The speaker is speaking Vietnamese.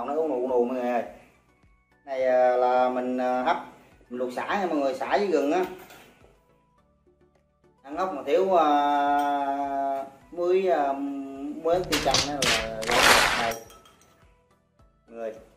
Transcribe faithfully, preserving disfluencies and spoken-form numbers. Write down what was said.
màu nó ù nù nù mọi người ơi. Này là mình hấp mình luộc sả nha mọi người, sả với gừng á. Ăn ốc mà thiếu uh, muối uh, muối tiêu chanh đó là này người